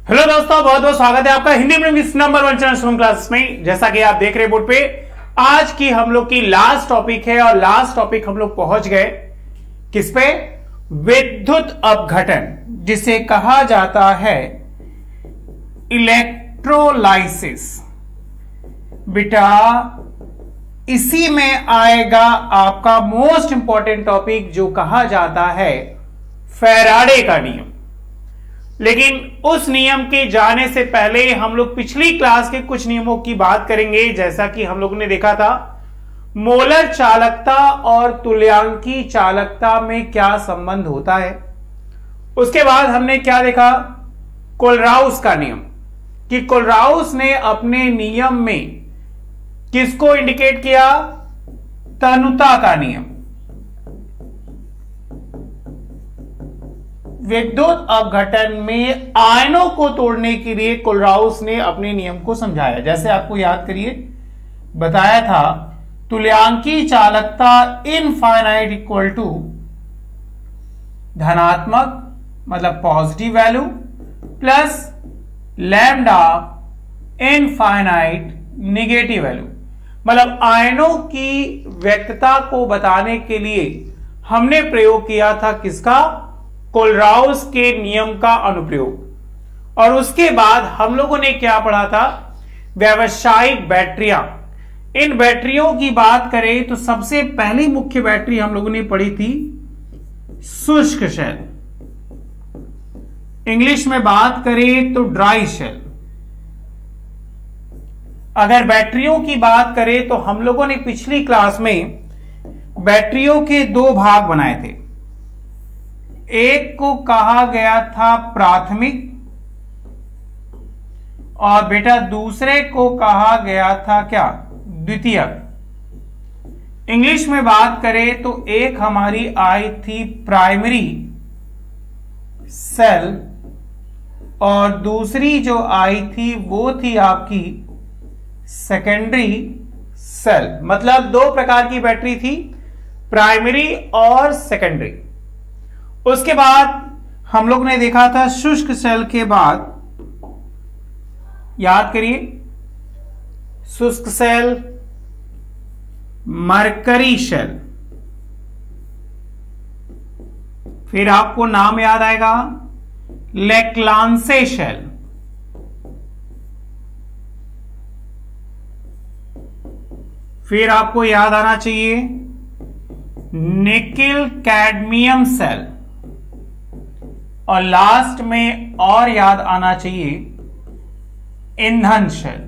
Hello दोस्तों, बहुत बहुत स्वागत है आपका Hindi medium number 1 channel Shubham classes में। जैसा कि आप देख रहे बोर्ड पे, आज की हम लोग की लास्ट टॉपिक है और लास्ट टॉपिक हम लोग पहुंच गए किस पे? विद्युत अपघटन, जिसे कहा जाता है इलेक्ट्रोलाइसिस। बेटा इसी में आएगा आपका मोस्ट इंपॉर्टेंट टॉपिक जो कहा जाता है फैराडे का नियम। लेकिन उस नियम के जाने से पहले हम लोग पिछली क्लास के कुछ नियमों की बात करेंगे। जैसा कि हम लोगों ने देखा था मोलर चालकता और तुल्यांकी चालकता में क्या संबंध होता है। उसके बाद हमने क्या देखा? कोलराउस का नियम, कि कोलराउस ने अपने नियम में किसको इंडिकेट किया? तनुता का नियम। विद्युत अपघटन में आयनों को तोड़ने के लिए कोलराउस ने अपने नियम को समझाया। जैसे आपको याद करिए, बताया था तुल्यांकी चालकता इनफाइनाइट इक्वल टू धनात्मक मतलब positive value plus lambda infinite negative value. मतलब आयनों की व्यक्तता को बताने के लिए हमने प्रयोग किया था किसका? कोलराउस के नियम का अनुप्रयोग। और उसके बाद हम लोगों ने क्या पढ़ा था? व्यावसायिक बैटरियां। इन बैटरियों की बात करें तो सबसे पहली मुख्य बैटरी हम लोगों ने पढ़ी थी शुष्क शेल। इंग्लिश में बात करें तो ड्राई शेल। अगर बैटरियों की बात करें तो हम लोगों ने पिछली क्लास में बैटरियों के दो भाग बनाए थे। एक को कहा गया था प्राथमिक और बेटा दूसरे को कहा गया था क्या? द्वितीयक। इंग्लिश में बात करें तो एक हमारी आई थी प्राइमरी सेल और दूसरी जो आई थी वो थी आपकी सेकेंडरी सेल। मतलब दो प्रकार की बैटरी थी, प्राइमरी और सेकेंडरी। उसके बाद हम लोग ने देखा था शुष्क सेल के बाद, याद करिए, शुष्क सेल, मरकरी शेल। फिर आपको नाम याद आएगा लेक्लांसे शेल। फिर आपको याद आना चाहिए निकिल कैडमियम सेल। और लास्ट में और याद आना चाहिए ईंधन शेल।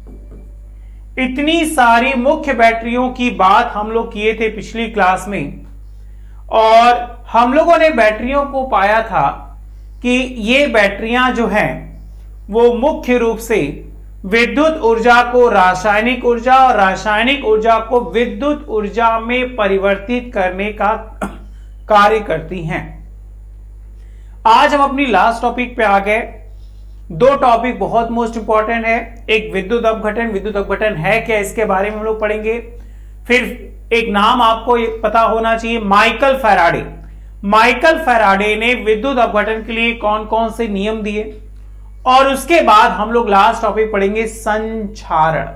इतनी सारी मुख्य बैटरियों की बात हम लोग किए थे पिछली क्लास में। और हम लोगों ने बैटरियों को पाया था कि ये बैटरियां जो हैं वो मुख्य रूप से विद्युत ऊर्जा को रासायनिक ऊर्जा और रासायनिक ऊर्जा को विद्युत ऊर्जा में परिवर्तित करने का कार्य करती हैं। आज हम अपनी लास्ट टॉपिक पे आ गए। दो टॉपिक बहुत मोस्ट इंपॉर्टेंट है। एक विद्युत अपघटन। विद्युत अपघटन है क्या, इसके बारे में हम लोग पढ़ेंगे। फिर एक नाम आपको पता होना चाहिए, माइकल फैराडे। माइकल फैराडे ने विद्युत अपघटन के लिए कौन कौन से नियम दिए। और उसके बाद हम लोग लास्ट टॉपिक पढ़ेंगे संचारण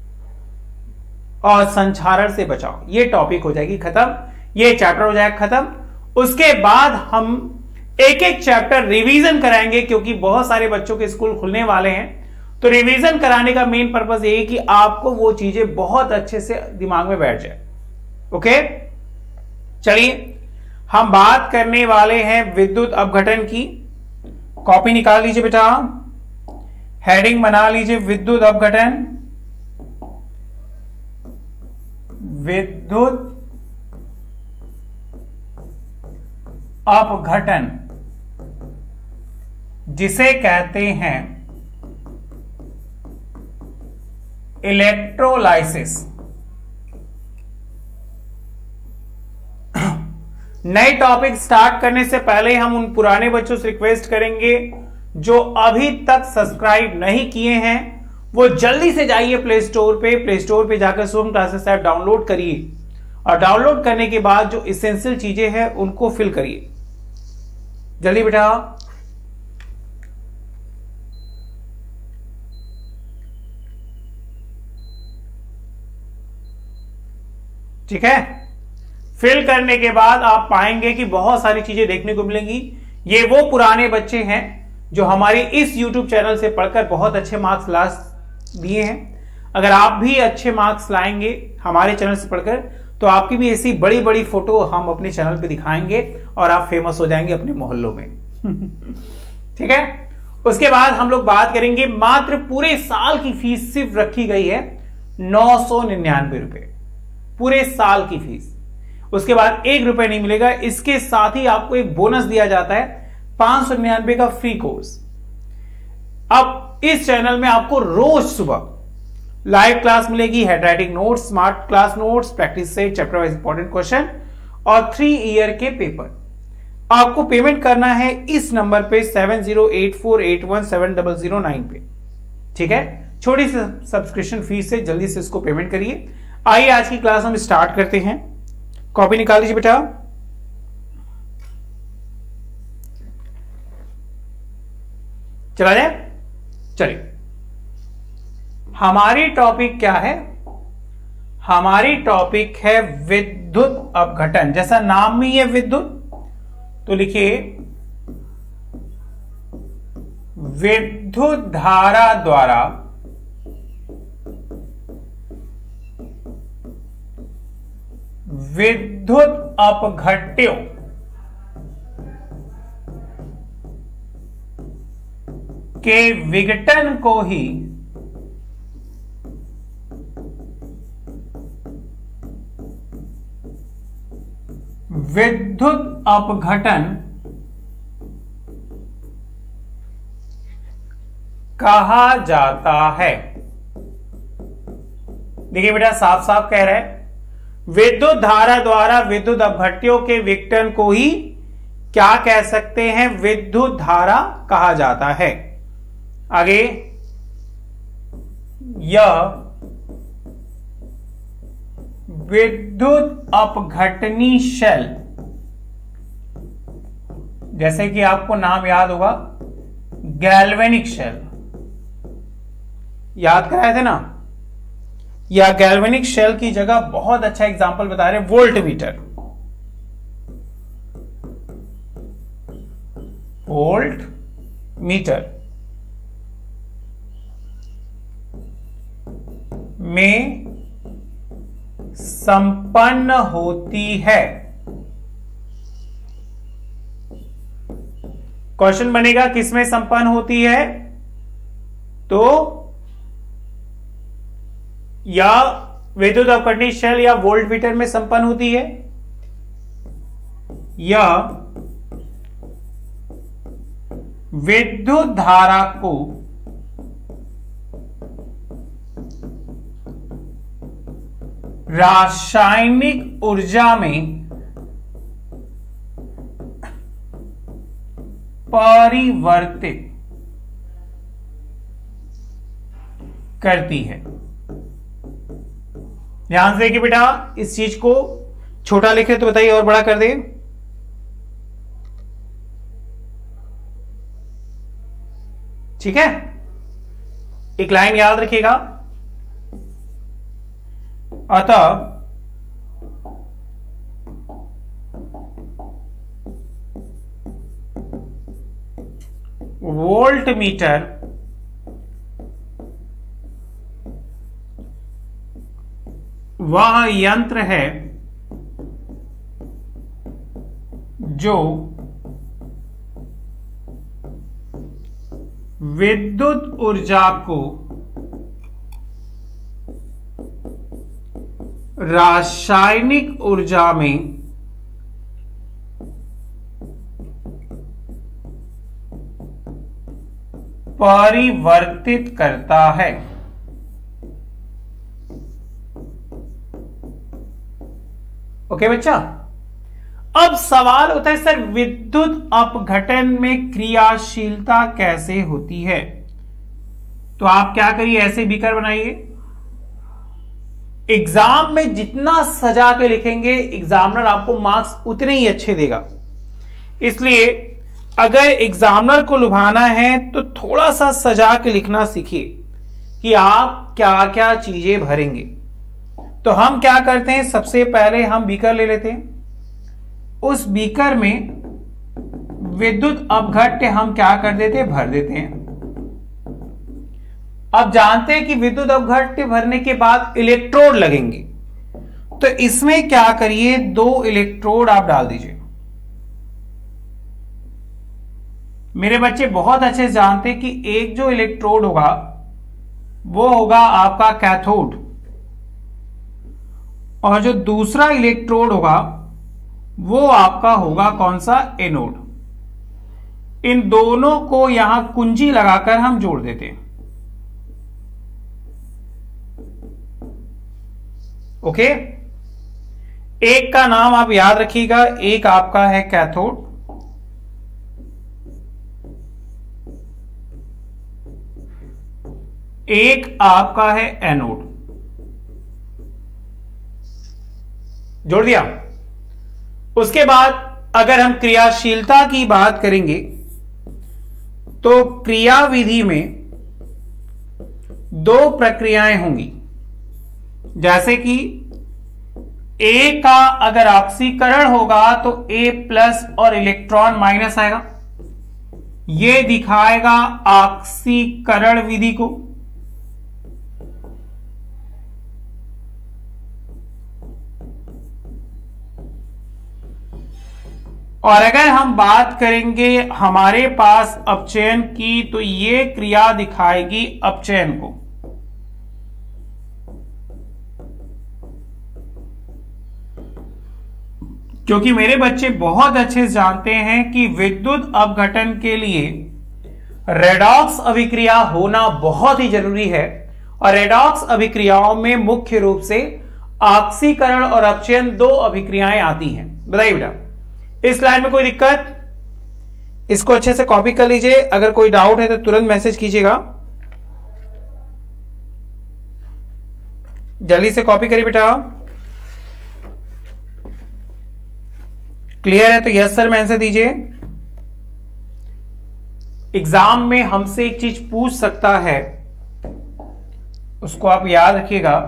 और संचारण से बचाव। ये टॉपिक हो जाएगी खत्म, ये चैप्टर हो जाएगा खत्म। उसके बाद हम एक एक चैप्टर रिवीजन कराएंगे, क्योंकि बहुत सारे बच्चों के स्कूल खुलने वाले हैं। तो रिवीजन कराने का मेन पर्पस ये है कि आपको वो चीजें बहुत अच्छे से दिमाग में बैठ जाए। ओके, चलिए हम बात करने वाले हैं विद्युत अपघटन की। कॉपी निकाल लीजिए बेटा, हेडिंग बना लीजिए विद्युत अपघटन। विद्युत अपघटन जिसे कहते हैं इलेक्ट्रोलाइसिस। नए टॉपिक स्टार्ट करने से पहले हम उन पुराने बच्चों से रिक्वेस्ट करेंगे जो अभी तक सब्सक्राइब नहीं किए हैं वो जल्दी से जाइए प्ले स्टोर पे। प्ले स्टोर पे जाकर शुभम क्लासेस ऐप डाउनलोड करिए और डाउनलोड करने के बाद जो इसेंशियल चीजें हैं उनको फिल करिए। जल्दी बेटा। ठीक है। फिल करने के बाद आप पाएंगे कि बहुत सारी चीजें देखने को मिलेंगी। ये वो पुराने बच्चे हैं जो हमारे इस YouTube चैनल से पढ़कर बहुत अच्छे मार्क्स ला दिए हैं। अगर आप भी अच्छे मार्क्स लाएंगे हमारे चैनल से पढ़कर, तो आपकी भी ऐसी बड़ी बड़ी फोटो हम अपने चैनल पे दिखाएंगे और आप फेमस हो जाएंगे अपने मोहल्लों में। ठीक है। उसके बाद हम लोग बात करेंगे, मात्र पूरे साल की फीस सिर्फ रखी गई है 999 रुपए, पूरे साल की फीस। उसके बाद 1 रुपए नहीं मिलेगा। इसके साथ ही आपको एक बोनस दिया जाता है 599 का फ्री कोर्स। अब इस चैनल में आपको रोज सुबह लाइव क्लास मिलेगी, handwriting notes, smart class notes, practice set, chapter wise important question और 3 ईयर के पेपर। आपको पेमेंट करना है इस नंबर पे 7084817009 पे। ठीक है। छोटी सी सब्सक्रिप्शन फीस से जल्दी से इसको पेमेंट करिए। आइए आज की क्लास हम स्टार्ट करते हैं। कॉपी निकाल लीजिए बेटा। चला जाए। चलिए, हमारी टॉपिक क्या है? हमारी टॉपिक है विद्युत अपघटन। जैसा नाम में ही है विद्युत, तो लिखिए विद्युत धारा द्वारा विद्युत अपघट्यों के विघटन को ही विद्युत अपघटन कहा जाता है। देखिए बेटा, साफ साफ कह रहा है विद्युत धारा द्वारा विद्युत अपघट्यों के विघटन को ही क्या कह सकते हैं? विद्युत धारा कहा जाता है। आगे, यह विद्युत अपघटनी शेल, जैसे कि आपको नाम याद होगा गैल्वेनिक शेल, याद कराए थे ना, या गैल्वेनिक शेल की जगह बहुत अच्छा एग्जांपल बता रहे वोल्ट मीटर। वोल्ट मीटर में संपन्न होती है। क्वेश्चन बनेगा किसमें संपन्न होती है? तो या विद्युत अपघटनी शेल या वोल्ट मीटर में संपन्न होती है, या विद्युत धारा को रासायनिक ऊर्जा में परिवर्तित करती है। ध्यान से देखिए बेटा, इस चीज को छोटा लिखे तो बताइए और बड़ा कर दे। ठीक है। एक लाइन याद रखिएगा, अतः वोल्ट मीटर वह यंत्र है जो विद्युत ऊर्जा को रासायनिक ऊर्जा में परिवर्तित करता है। ओके बच्चा, अब सवाल होता है सर विद्युत अपघटन में क्रियाशीलता कैसे होती है? तो आप क्या करिए, ऐसे बीकर बनाइए। एग्जाम में जितना सजा के लिखेंगे एग्जामिनर आपको मार्क्स उतने ही अच्छे देगा। इसलिए अगर एग्जामिनर को लुभाना है तो थोड़ा सा सजा के लिखना सीखिए कि आप क्या क्या चीजें भरेंगे। तो हम क्या करते हैं, सबसे पहले हम बीकर ले लेते हैं, उस बीकर में विद्युत अपघट्य हम क्या कर देते हैं, भर देते हैं। अब जानते हैं कि विद्युत अपघट्य भरने के बाद इलेक्ट्रोड लगेंगे, तो इसमें क्या करिए, 2 इलेक्ट्रोड आप डाल दीजिए। मेरे बच्चे बहुत अच्छे से जानते हैं कि एक जो इलेक्ट्रोड होगा वो होगा आपका कैथोड, और जो दूसरा इलेक्ट्रोड होगा वो आपका होगा कौन सा, एनोड। इन दोनों को यहां कुंजी लगाकर हम जोड़ देते हैं। ओके, एक का नाम आप याद रखिएगा, एक आपका है कैथोड, एक आपका है एनोड। जोड़ दिया। उसके बाद अगर हम क्रियाशीलता की बात करेंगे तो क्रियाविधि में 2 प्रक्रियाएं होंगी, जैसे कि A का अगर ऑक्सीकरण होगा तो A+ और इलेक्ट्रॉन माइनस आएगा, यह दिखाएगा ऑक्सीकरण विधि को। और अगर हम बात करेंगे हमारे पास अपचयन की, तो यह क्रिया दिखाएगी अपचयन को। क्योंकि मेरे बच्चे बहुत अच्छे से जानते हैं कि विद्युत अपघटन के लिए रेडॉक्स अभिक्रिया होना बहुत ही जरूरी है, और रेडॉक्स अभिक्रियाओं में मुख्य रूप से ऑक्सीकरण और अपचयन 2 अभिक्रियाएं आती हैं। बताइए बेटा, इस लाइन में कोई दिक्कत? इसको अच्छे से कॉपी कर लीजिए, अगर कोई डाउट है तो तुरंत मैसेज कीजिएगा, जल्दी से कॉपी करिए बेटा। क्लियर है तो यस सर में आंसर दीजिए। एग्जाम में हमसे एक चीज पूछ सकता है, उसको आप याद रखिएगा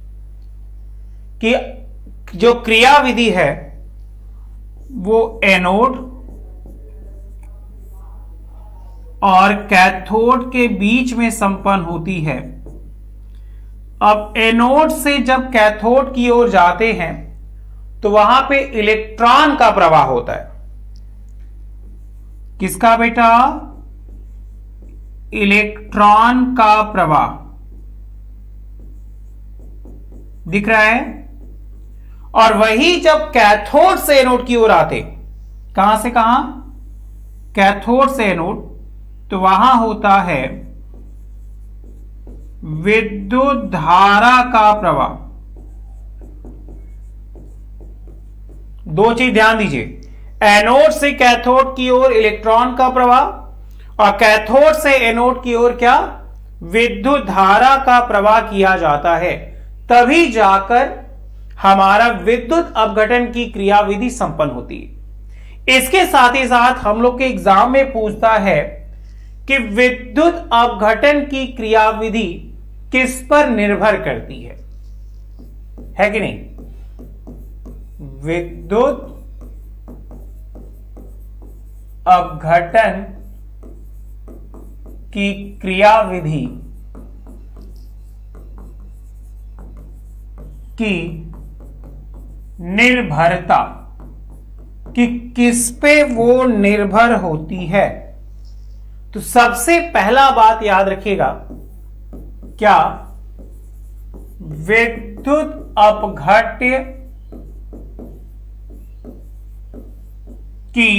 कि जो क्रियाविधि है वो एनोड और कैथोड के बीच में संपन्न होती है। अब एनोड से जब कैथोड की ओर जाते हैं तो वहां पे इलेक्ट्रॉन का प्रवाह होता है। किसका बेटा? इलेक्ट्रॉन का प्रवाह दिख रहा है। और वही जब कैथोड से एनोड की ओर आते, कहां से कहां? कैथोड से एनोड, तो वहां होता है विद्युत धारा का प्रवाह। 2 चीज ध्यान दीजिए, एनोड से कैथोड की ओर इलेक्ट्रॉन का प्रवाह, और कैथोड से एनोड की ओर क्या? विद्युत धारा का प्रवाह किया जाता है, तभी जाकर हमारा विद्युत अपघटन की क्रियाविधि संपन्न होती है। इसके साथ ही साथ हम लोग के एग्जाम में पूछता है कि विद्युत अपघटन की क्रियाविधि किस पर निर्भर करती है कि नहीं? विद्युत अपघटन की क्रियाविधि की निर्भरता, कि किस पे वो निर्भर होती है। तो सबसे पहला बात याद रखिएगा, क्या? विद्युत अपघट्य की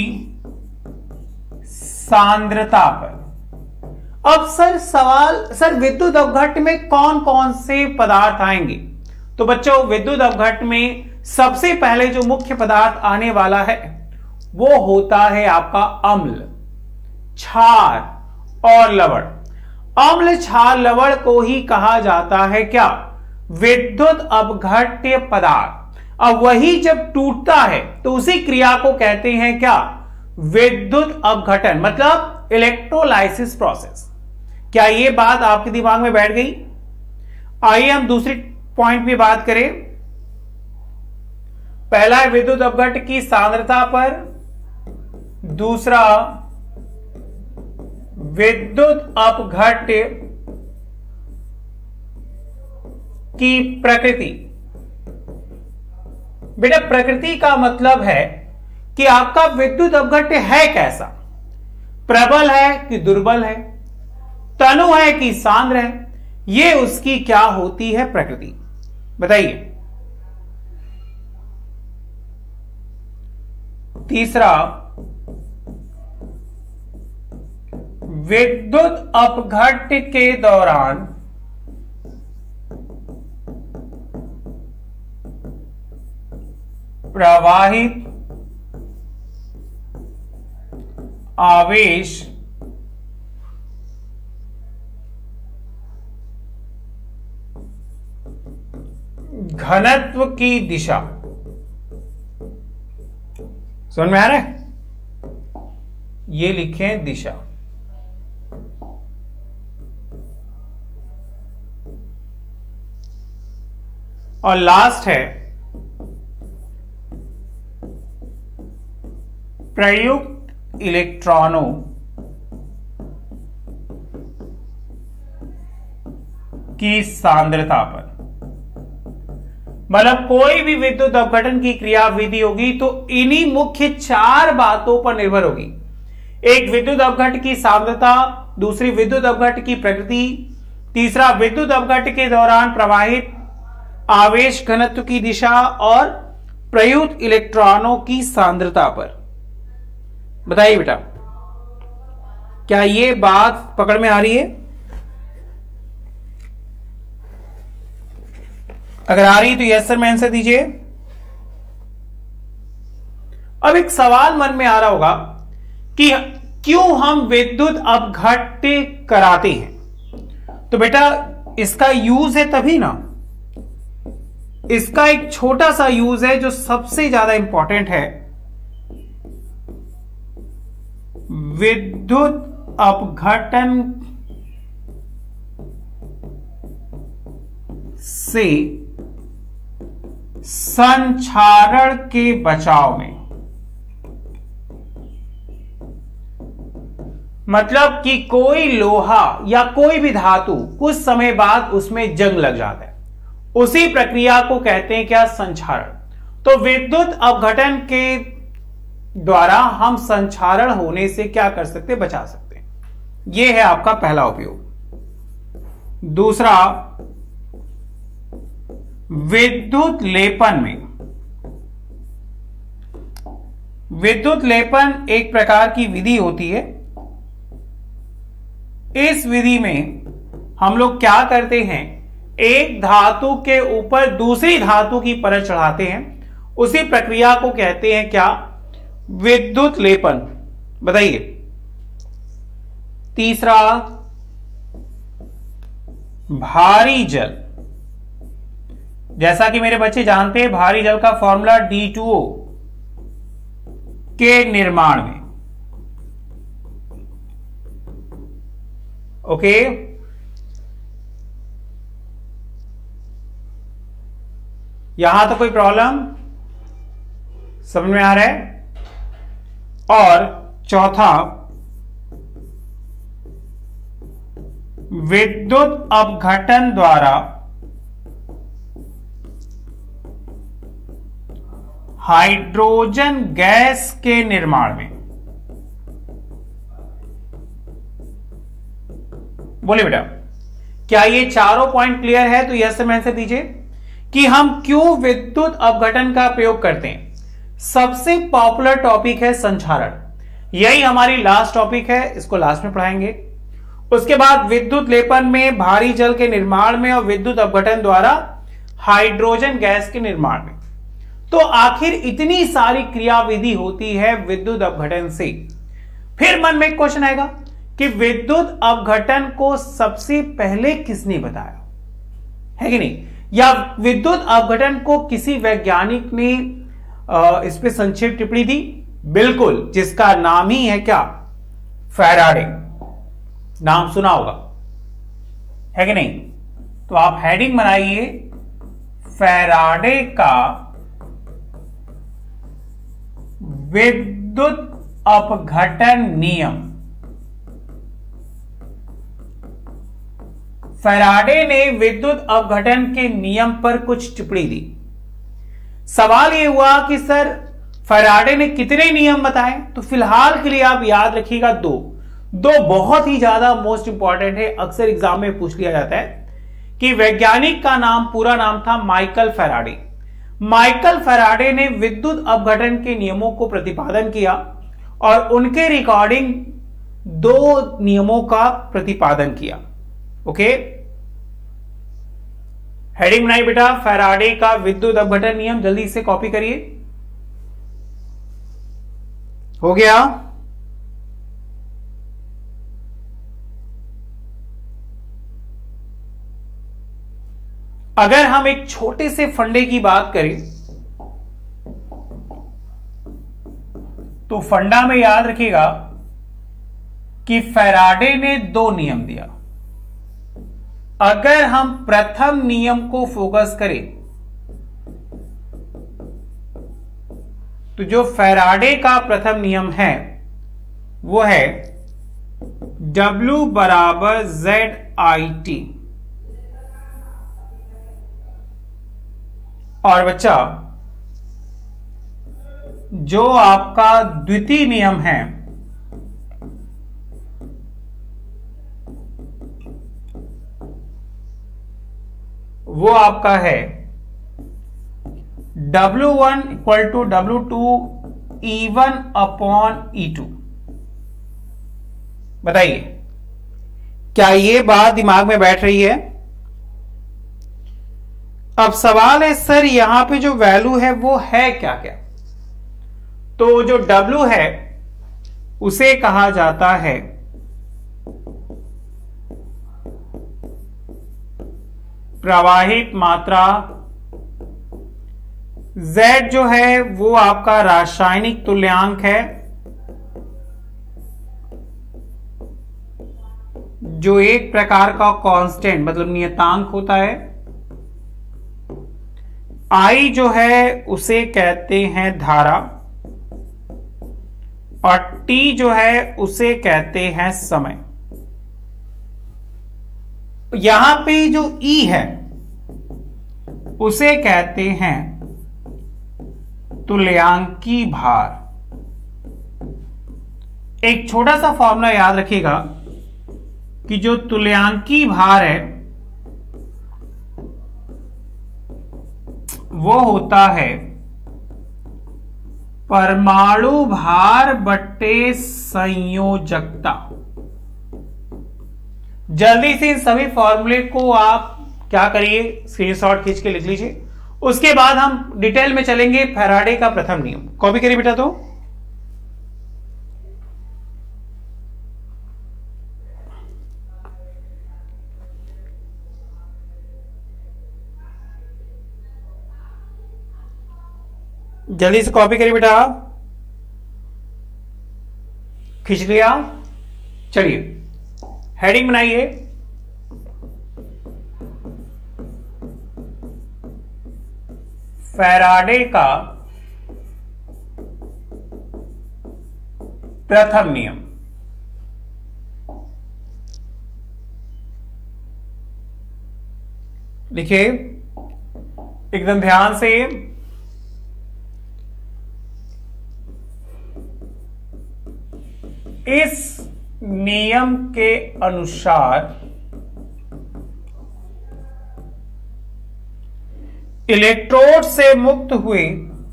सांद्रता पर। अब सर विद्युत अपघट्य में कौन कौन से पदार्थ आएंगे? तो बच्चों, विद्युत अपघट्य में सबसे पहले जो मुख्य पदार्थ आने वाला है वो होता है आपका अम्ल, क्षार और लवण। अम्ल, क्षार, लवण को ही कहा जाता है क्या? विद्युत अपघट्य पदार्थ। अब वही जब टूटता है तो उसी क्रिया को कहते हैं क्या? विद्युत अपघटन, मतलब इलेक्ट्रोलाइसिस प्रोसेस। क्या यह बात आपके दिमाग में बैठ गई? आइए हम दूसरी पॉइंट पे बात करें। पहला है विद्युत अपघट्ट की सांद्रता पर, दूसरा विद्युत अपघट्ट की प्रकृति। बेटा प्रकृति का मतलब है कि आपका विद्युत अपघट्ट है कैसा, प्रबल है कि दुर्बल है, तनु है कि सांद्र है, ये उसकी क्या होती है प्रकृति, बताइए। तीसरा, विद्युत अपघट्ट के दौरान प्रवाहित आवेश घनत्व की दिशा। समझ में आ रहा है? ये लिखें दिशा। और लास्ट है प्रयुक्त इलेक्ट्रॉनों की सांद्रता पर। मतलब कोई भी विद्युत अपघटन की क्रियाविधि होगी तो इन्हीं मुख्य 4 बातों पर निर्भर होगी। एक विद्युत अपघट्ट की सांद्रता, दूसरी विद्युत अपघट्ट की प्रकृति, तीसरा विद्युत अपघट्ट के दौरान प्रवाहित आवेश घनत्व की दिशा और प्रयुक्त इलेक्ट्रॉनों की सांद्रता पर। बताइए बेटा, क्या ये बात पकड़ में आ रही है? अगर आ रही तो यस सर में आंसर दीजिए। अब एक सवाल मन में आ रहा होगा कि क्यों हम विद्युत अपघट्ट कराते हैं। तो बेटा इसका यूज है तभी ना, इसका एक छोटा सा यूज है जो सबसे ज्यादा इंपॉर्टेंट है। विद्युत अपघटन से संक्षारण के बचाव में, मतलब कि कोई लोहा या कोई भी धातु कुछ समय बाद उसमें जंग लग जाता है, उसी प्रक्रिया को कहते हैं क्या? संक्षारण। तो विद्युत अपघटन के द्वारा हम संक्षारण होने से क्या कर सकते हैं? बचा सकते हैं। यह है आपका पहला उपयोग। दूसरा, विद्युत लेपन में, विद्युत लेपन एक प्रकार की विधि होती है। इस विधि में हम लोग क्या करते हैं? एक धातु के ऊपर दूसरी धातु की परत चढ़ाते हैं, उसी प्रक्रिया को कहते हैं क्या? विद्युत लेपन। बताइए। तीसरा, भारी जल। जैसा कि मेरे बच्चे जानते हैं, भारी जल का फॉर्मूला D2O के निर्माण में। ओके, यहां तो कोई प्रॉब्लम समझ में आ रहा है? और चौथा, विद्युत अपघटन द्वारा हाइड्रोजन गैस के निर्माण में। बोलिए बेटा, क्या ये चारों पॉइंट क्लियर है? तो यस में आंसर दीजिए कि हम क्यों विद्युत अपघटन का प्रयोग करते हैं। सबसे पॉपुलर टॉपिक है संक्षारण, यही हमारी लास्ट टॉपिक है, इसको लास्ट में पढ़ाएंगे। उसके बाद विद्युत लेपन में, भारी जल के निर्माण में और विद्युत अपघटन द्वारा हाइड्रोजन गैस के निर्माण में। तो आखिर इतनी सारी क्रियाविधि होती है विद्युत अपघटन से। फिर मन में एक क्वेश्चन आएगा कि विद्युत अपघटन को सबसे पहले किसने बताया, है कि नहीं? या विद्युत अपघटन को किसी वैज्ञानिक ने इस पे संक्षिप्त टिप्पणी दी? बिल्कुल, जिसका नाम ही है क्या? फैराडे। नाम सुना होगा, है कि नहीं? तो आप हेडिंग बनाइए, फैराडे का विद्युत अपघटन नियम। फैराडे ने विद्युत अपघटन के नियम पर कुछ टिप्पणी दी। सवाल यह हुआ कि सर फैराडे ने कितने नियम बताए, तो फिलहाल के लिए आप याद रखिएगा दो बहुत ही ज्यादा मोस्ट इंपॉर्टेंट है, अक्सर एग्जाम में पूछ लिया जाता है कि वैज्ञानिक का नाम, पूरा नाम था माइकल फैराडे। माइकल फैराडे ने विद्युत अपघटन के नियमों को प्रतिपादन किया और उनके रिकॉर्डिंग दो नियमों का प्रतिपादन किया। ओके, हेडिंग बनाई बेटा, फैराडे का विद्युत अपघटन नियम, जल्दी से कॉपी करिए। हो गया? अगर हम एक छोटे से फंडे की बात करें तो फंडा में याद रखिएगा कि फैराडे ने दो नियम दिया। अगर हम प्रथम नियम को फोकस करें तो जो फैराडे का प्रथम नियम है वो है W बराबर ZIT। और बच्चा जो आपका द्वितीय नियम है वो आपका है W1 equal to W2 E1 upon E2। बताइए क्या ये बात दिमाग में बैठ रही है? अब सवाल है सर यहां पे जो वैल्यू है वो है क्या क्या? तो जो W है उसे कहा जाता है प्रवाहित मात्रा, Z जो है वो आपका रासायनिक तुल्यांक है जो एक प्रकार का कांस्टेंट मतलब नियतांक होता है। I जो है उसे कहते हैं धारा और T जो है उसे कहते हैं समय। यहां पे जो E है उसे कहते हैं तुल्यांकी भार। एक छोटा सा फॉर्मूला याद रखिएगा कि जो तुल्यांकी भार है वो होता है परमाणु भार बट्टे संयोजकता। जल्दी से इन सभी फॉर्मूले को आप क्या करिए, स्क्रीनशॉट खींच के लिख लीजिए। उसके बाद हम डिटेल में चलेंगे फैराडे का प्रथम नियम। कॉपी करिए बेटा। तो जल्दी से कॉपी करिए बेटा। खींच लिया? चलिए हेडिंग बनाइए। फैराडे का प्रथम नियम। लिखिए एकदम ध्यान से। इस नियम के अनुसार इलेक्ट्रोड से मुक्त हुए,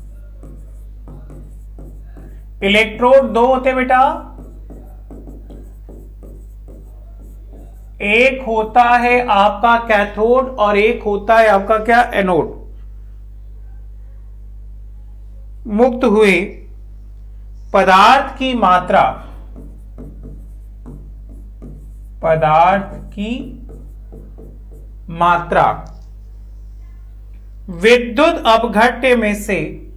इलेक्ट्रोड दो होते बेटा, एक होता है आपका कैथोड और एक होता है आपका क्या, एनोड। मुक्त हुए पदार्थ की मात्रा, पदार्थ की मात्रा विद्युत अपघट्य में से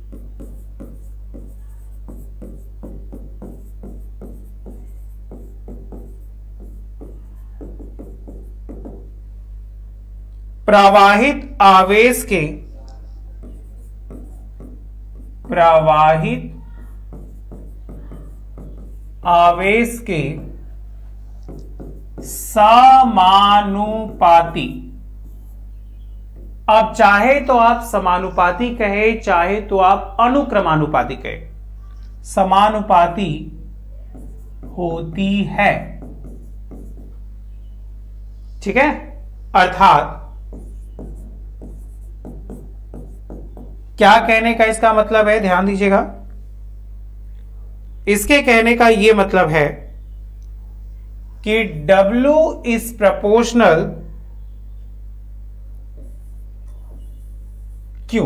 प्रवाहित आवेश के, प्रवाहित आवेश के समानुपाती। अब चाहे तो आप समानुपाती कहे, चाहे तो आप अनुक्रमानुपाती कहे, समानुपाती होती है। ठीक है, अर्थात क्या कहने का इसका मतलब है, ध्यान दीजिएगा। इसके कहने का यह मतलब है कि W इज प्रपोर्शनल Q।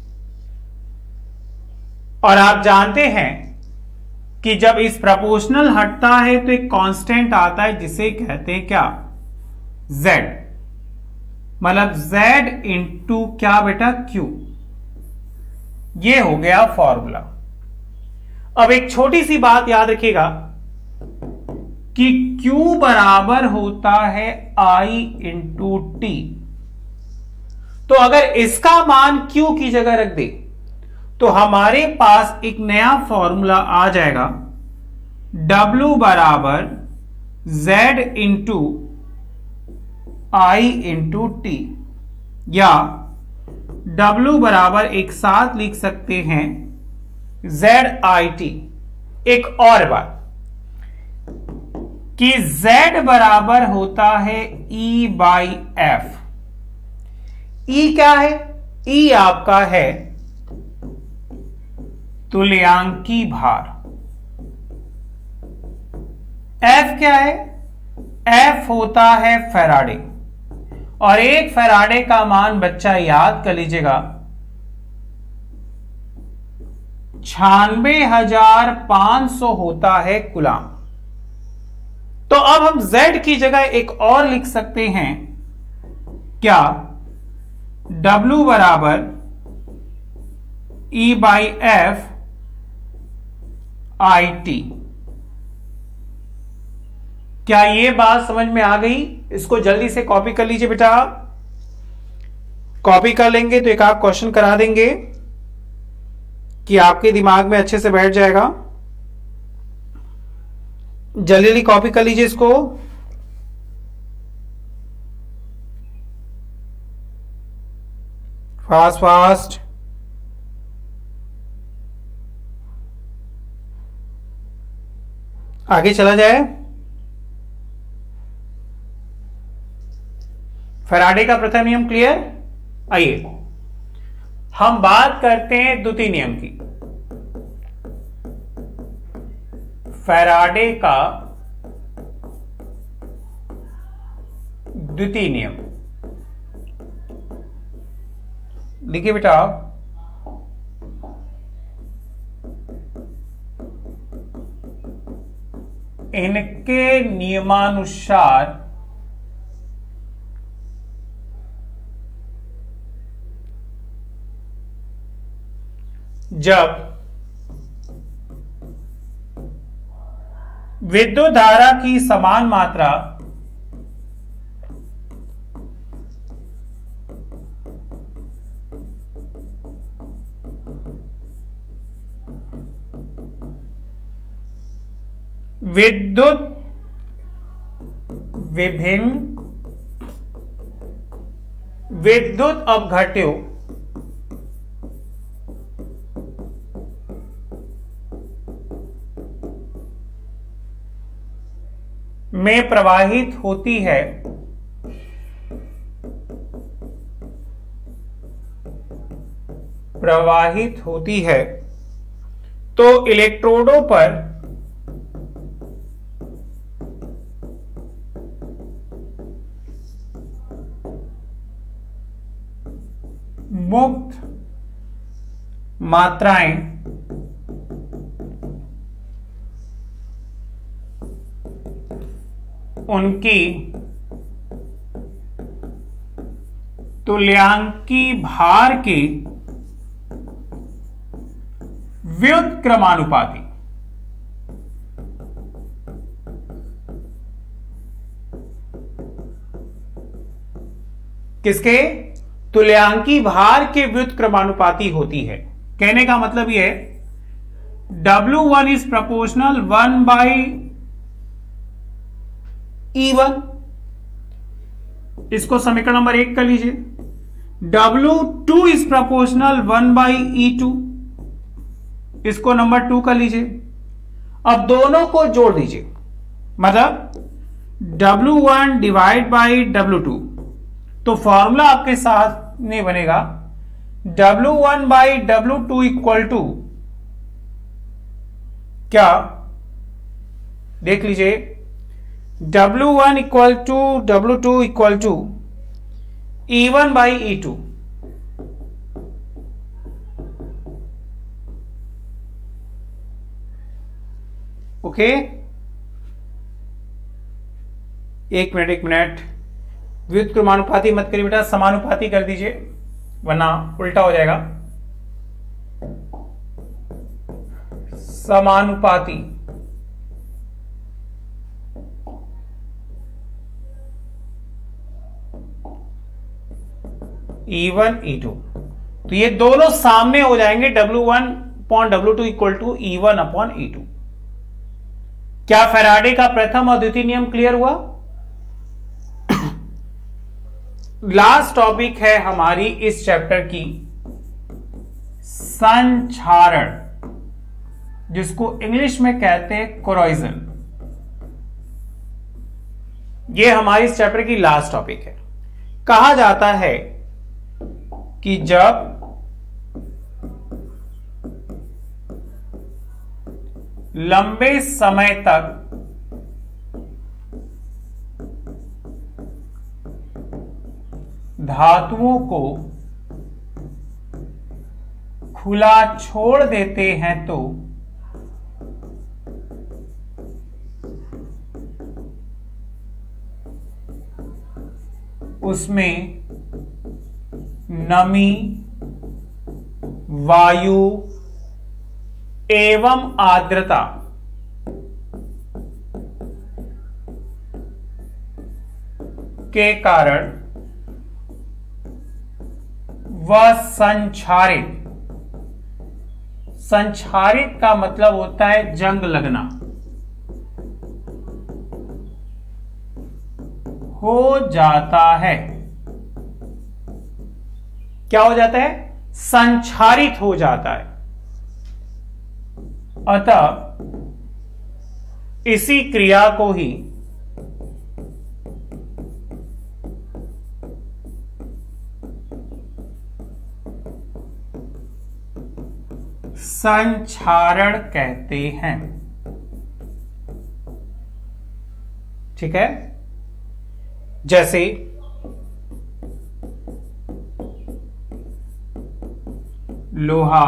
और आप जानते हैं कि जब इस प्रपोर्शनल हटता है तो एक कांस्टेंट आता है जिसे कहते हैं क्या, Z। मतलब Z इंटू क्या बेटा, Q। ये हो गया फॉर्मूला। अब एक छोटी सी बात याद रखिएगा कि Q बराबर होता है I इंटू टी। तो अगर इसका मान Q की जगह रख दे तो हमारे पास एक नया फॉर्मूला आ जाएगा, W बराबर Z into I into T, या W बराबर एक साथ लिख सकते हैं ZIT। एक और बात कि Z बराबर होता है E बाई एफ। E क्या है, E आपका है तुल्यांकी भार। F क्या है, F होता है फैराडे। और एक फैराडे का मान बच्चा याद कर लीजिएगा 96,500 होता है कूलाम। तो अब हम Z की जगह एक और लिख सकते हैं, क्या, W बराबर E by F I T. क्या ये बात समझ में आ गई? इसको जल्दी से कॉपी कर लीजिए बेटा। कॉपी कर लेंगे तो एक आप क्वेश्चन करा देंगे कि आपके दिमाग में अच्छे से बैठ जाएगा। जल्दी जल्दी कॉपी कर लीजिए इसको। Fast fast. आगे चला जाए। फैराडे का प्रथम नियम क्लियर। आइए हम बात करते हैं द्वितीय नियम की। फैराडे का द्वितीय नियम देखिए बेटा, इनके नियमानुसार जब विद्युत धारा की समान मात्रा विद्युत विभिन्न विद्युत अपघट्यों में प्रवाहित होती है, तो इलेक्ट्रोडों पर मुक्त मात्राएं उनकी तुल्यांकी भार के व्युत्क्रमानुपाती। किसके? तुल्यांकी भार के व्युत्क्रमानुपाती होती है। कहने का मतलब यह है W1 इज प्रोपोर्शनल 1/E1, इसको समीकरण नंबर 1 कर लीजिए। W2 इज प्रोपोर्शनल 1/E2, इसको नंबर 2 कर लीजिए। अब दोनों को जोड़ दीजिए, मतलब W1 डिवाइड बाई W2, तो फॉर्मूला आपके साथ में बनेगा W1 by W2 equal to क्या, देख लीजिए, W1 equal to W2 equal to E1 by E2। Okay, एक मिनट, व्युत्क्रमानुपाती मत करिए बेटा, समानुपाती कर दीजिए वरना उल्टा हो जाएगा। समानुपाती, E1 E2, तो ये दोनों सामने हो जाएंगे, W1 upon W2 equal to E1 upon E2। क्या फैराडे का प्रथम और द्वितीय नियम क्लियर हुआ? लास्ट टॉपिक है हमारी इस चैप्टर की संक्षारण, जिसको इंग्लिश में कहते हैं कोरोजन। यह हमारी इस चैप्टर की लास्ट टॉपिक है। कहा जाता है कि जब लंबे समय तक धातुओं को खुला छोड़ देते हैं तो उसमें नमी, वायु एवं आर्द्रता के कारण वह संक्षारित का मतलब होता है जंग लगना, हो जाता है। क्या हो जाता है? संक्षारित हो जाता है। अतः इसी क्रिया को ही संक्षारण कहते हैं। ठीक है, जैसे लोहा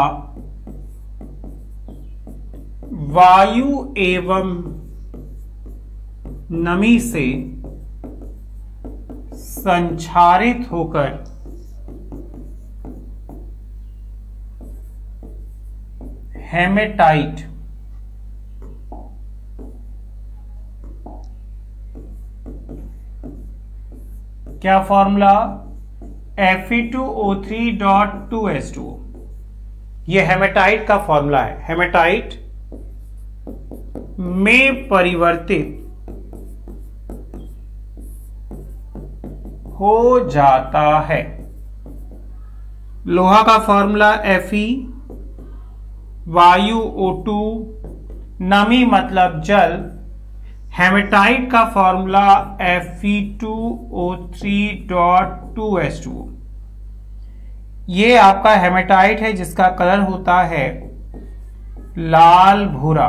वायु एवं नमी से संक्षारित होकर हेमेटाइट क्या फॉर्मूला Fe2O3.2H2O, यह हेमेटाइट का फॉर्मूला है। हेमेटाइट में परिवर्तित हो जाता है। लोहा का फॉर्मूला Fe, वायु O2, नमी मतलब जल। हेमेटाइट का फॉर्मूला Fe2O3.2H2O। ये आपका हेमेटाइट है जिसका कलर होता है लाल भूरा।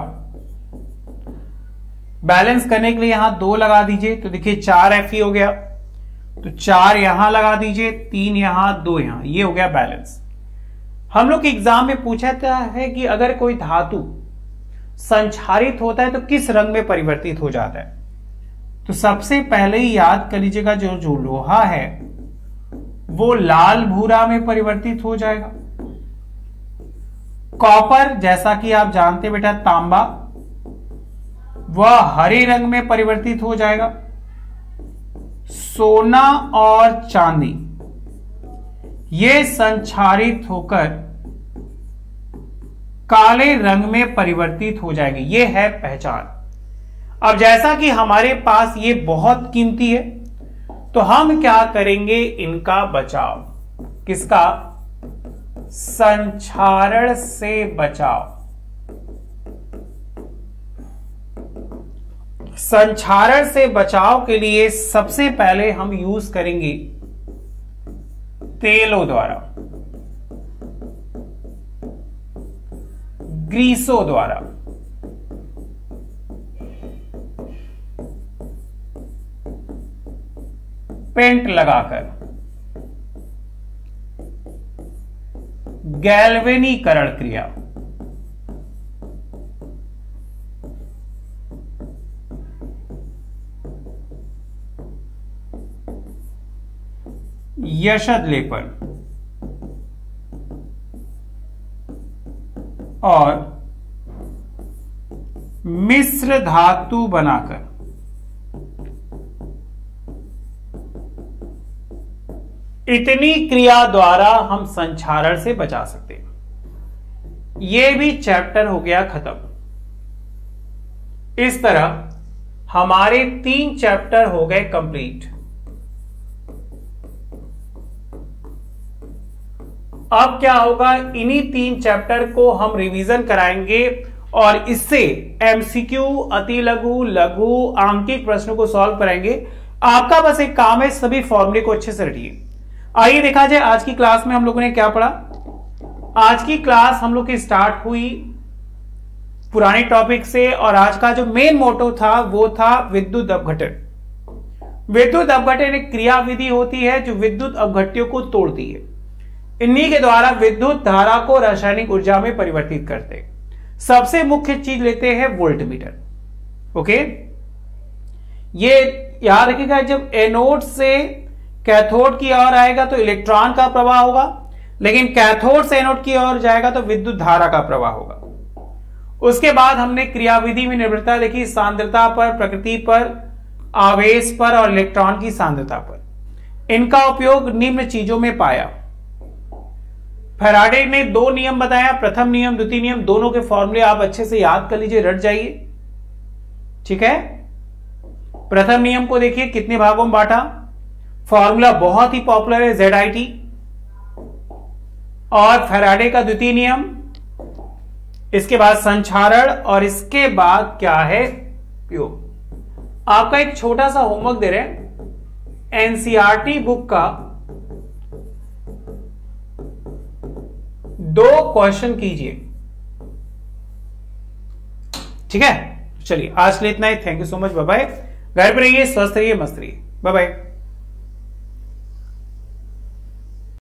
बैलेंस करने के लिए यहां 2 लगा दीजिए, तो देखिए 4 Fe हो गया, तो 4 यहां लगा दीजिए, 3 यहां, 2 यहां, ये हो गया बैलेंस। हम लोग के एग्जाम में पूछा जाता है कि अगर कोई धातु संक्षारित होता है तो किस रंग में परिवर्तित हो जाता है। तो सबसे पहले ही याद कर लीजिएगा, जो लोहा है वो लाल भूरा में परिवर्तित हो जाएगा। कॉपर, जैसा कि आप जानते बेटा, तांबा, वह हरे रंग में परिवर्तित हो जाएगा। सोना और चांदी ये संक्षारित होकर काले रंग में परिवर्तित हो जाएंगे। ये है पहचान। अब जैसा कि हमारे पास ये बहुत कीमती है, तो हम क्या करेंगे, इनका बचाव। किसका? संक्षारण से बचाव। संक्षारण से बचाव के लिए सबसे पहले हम यूज करेंगे तेलों द्वारा, ग्रीसों द्वारा। पेंट लगाकर, गैल्वेनीकरण क्रिया, यशद लेपन और मिश्र धातु बनाकर इतनी क्रिया द्वारा हम संक्षारण से बचा सकते हैं। यह भी चैप्टर हो गया खत्म। इस तरह हमारे 3 चैप्टर हो गए कंप्लीट। अब क्या होगा, इन्हीं 3 चैप्टर को हम रिवीजन कराएंगे और इससे एमसीक्यू, अति लघु, लघु, आंकिक प्रश्नों को सॉल्व कराएंगे। आपका बस एक काम है, सभी फॉर्मूले को अच्छे से रटिए। आइए देखा जाए आज की क्लास में हम लोगों ने क्या पढ़ा। आज की क्लास हम लोग की स्टार्ट हुई पुराने टॉपिक से और आज का जो मेन मोटो था वो था विद्युत अपघटन। विद्युत अपघटन एक क्रियाविधि होती है जो विद्युत अपघट्यों को तोड़ती है। इन्हीं के द्वारा विद्युत धारा को रासायनिक ऊर्जा में परिवर्तित करते हैं। सबसे मुख्य चीज लेते हैं वोल्टमीटर। ओके, ये याद रखिएगा, जब एनोड से कैथोड की ओर आएगा तो इलेक्ट्रॉन का प्रवाह होगा, लेकिन कैथोड से एनोड की ओर जाएगा तो विद्युत धारा का प्रवाह होगा। उसके बाद हमने क्रियाविधि में निर्भरता देखी, सांद्रता पर, प्रकृति पर, आवेश पर और इलेक्ट्रॉन की सांद्रता पर। इनका उपयोग निम्न चीजों में पाया। फैराडे ने 2 नियम बताया, प्रथम नियम, द्वितीय नियम, दोनों के फॉर्मूले आप अच्छे से याद कर लीजिए, रट जाइए। ठीक है, प्रथम नियम को देखिए कितने भागों में बांटा। फॉर्मूला बहुत ही पॉपुलर है, ZIT। और फैराडे का द्वितीय नियम, इसके बाद संक्षारण और इसके बाद क्या है, उपयोग। आपका एक छोटा सा होमवर्क दे रहे हैं, एनसीईआरटी बुक का 2 क्वेश्चन कीजिए। ठीक है, चलिए आज के लिए इतना ही। Thank you so much, bye bye. घर पे रहिए, स्वस्थ रहिए, मस्त रहिए, बाय बाय।